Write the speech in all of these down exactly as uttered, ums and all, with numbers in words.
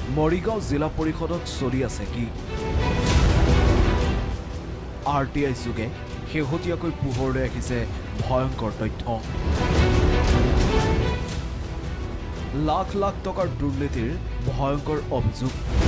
মৰিগাঁও জিলা পৰিষদত চলি আছে কি? আৰ টি আই যোগে শেহতীয়াকৈ পোহৰলৈ আহিছে ভয়ংকৰ তথ্য। লাখ লাখ টকাৰ দুৰ্নীতিৰ ভয়ংকৰ অভিযোগ।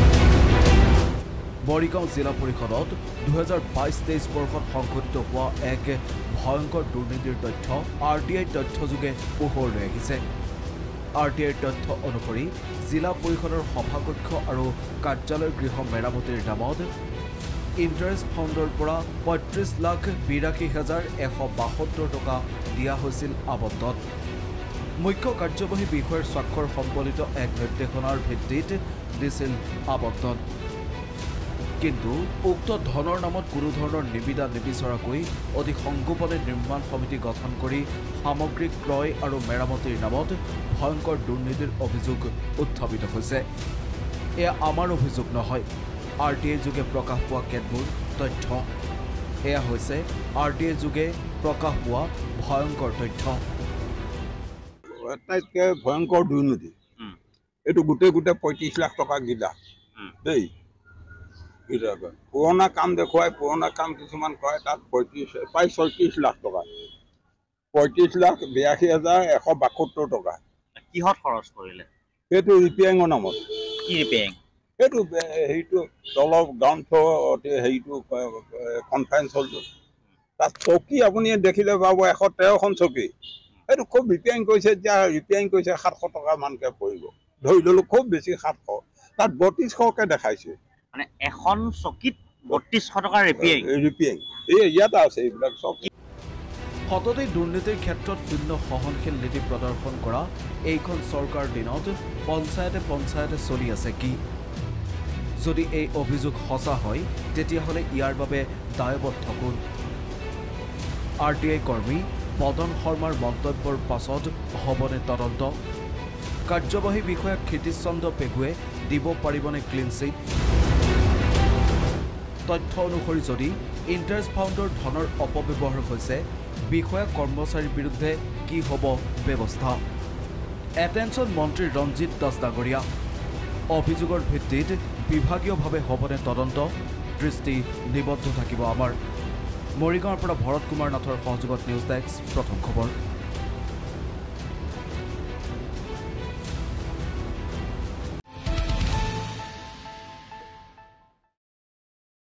মৰিগাঁও জিলা পৰিষদত দুহেজাৰ বাইছ তেইছ বৰ্ষত সংঘটিত হোৱা এক ভয়ংকৰ দুৰ্নীতিৰ তথ্য আৰ টি আইৰ তথ্যযোগে পোহৰলৈ আহিছে। আৰ টি আইৰ তথ্য অনুসৰি জিলা পৰিষদৰ সভাকক্ষ আৰু কাৰ্যালয় গৃহ মেৰামতিৰ নামত ইণ্টাৰেষ্ট ফাণ্ডৰ পৰা পঁয়ত্ৰিছ লাখ বিৰাশী হাজাৰ এশ বাসত্তৰ টকা দিয়া হৈছিল আবণ্টন। মুখ্য কাৰ্যবাহী বিষয়াৰ স্বাক্ষৰ সম্বলিত এক নিৰ্দেশনাৰ ভিত্তিত দিছিল আবণ্টন। কিন্তু উক্ত ধনৰ নামত কোনো ধৰণৰ নিবিদা নিবিচৰাকৈ অতি সংগোপনে নিৰ্মাণ সমিতি গঠন কৰি সামগ্ৰী ক্ৰয় আৰু মেৰামতিৰ নামত ভয়ংকৰ দুৰ্নীতিৰ অভিযোগ উত্থাপিত হৈছে। এয়া আমাৰ অভিযোগ নহয়, আৰ টি আই যোগে প্ৰকাশ পোৱা কেতবোৰ তথ্য। এয়া হৈছে আৰ টি আই যোগে প্ৰকাশ পোৱা ভয়ংকৰ তথ্য। আটাইতকৈ ভয়ংকৰ দুৰ্নীতি এইটো গোটেই গোটেই পঁয়ত্ৰিছ লাখ টকা গিলা দেই। পুৰণা কাম দেখুৱাই পুৰণা কাম কিছুমান কৰে, তাত পঁয়ত্ৰিছ প্ৰায় ছয়ত্ৰিছ লাখ টকা, পঁয়ত্ৰিছ লাখ বিৰাশী হাজাৰ এশ বাসত্তৰ টকা। কিহত খৰচ কৰিলে? সেইটো ৰিপেয়াৰিঙৰ নামত। কি ৰিপেয়াৰিং? সেইটো হেৰিটো তলৰ গ্ৰাউণ্ড ফ্ল'ৰ হেৰিটো কনফাৰেঞ্চ হলটো, তাত চকী আপুনি দেখিলে পাব এশ তেৰখন চকী। সেইটো খুব ৰিপেয়াৰিং কৰিছে, এতিয়া ৰিপেয়াৰিং কৰিছে সাতশ টকা মানকৈ পৰিব ধৰি ল'লোঁ, খুব বেছি সাতশ, তাত বত্ৰিছশকৈ দেখাইছে। মানে এখন চকীত বত্ৰিছশ টকা ৰিপেয়াৰিং ৰিপেয়াৰিং এই ইয়াতে আছে এইবিলাক চব। সততে দুৰ্নীতিৰ ক্ষেত্ৰত শূন্য সহনশীল নীতি প্ৰদৰ্শন কৰা এইখন চৰকাৰ দিনত পঞ্চায়তে পঞ্চায়তে চলি আছে কি? যদি এই অভিযোগ সঁচা হয় তেতিয়াহ'লে ইয়াৰ বাবে দায়বদ্ধ কোন? আৰ টি আই কৰ্মী মদন শৰ্মাৰ মন্তব্যৰ পাছত হ'বনে তদন্ত? কাৰ্যবাহী বিষয়া ক্ষিতিশচন্দ্ৰ পেগুৱে দিব পাৰিবনে ক্লিন চিট? তথ্য অনুসৰি যদি ইণ্টাৰেষ্ট ফাণ্ডৰ ধনৰ অপব্যৱহাৰ হৈছে, বিষয়া কৰ্মচাৰীৰ বিৰুদ্ধে কি হ'ব ব্যৱস্থা? এটেনশ্যন মন্ত্ৰী ৰঞ্জিত দাস ডাঙৰীয়া, অভিযোগৰ ভিত্তিত বিভাগীয়ভাৱে হ'বনে তদন্ত? দৃষ্টি নিবদ্ধ থাকিব আমাৰ। মৰিগাঁৱৰ পৰা ভৰত কুমাৰ নাথৰ সহযোগত নিউজ ডেস্ক, প্ৰথম খবৰ।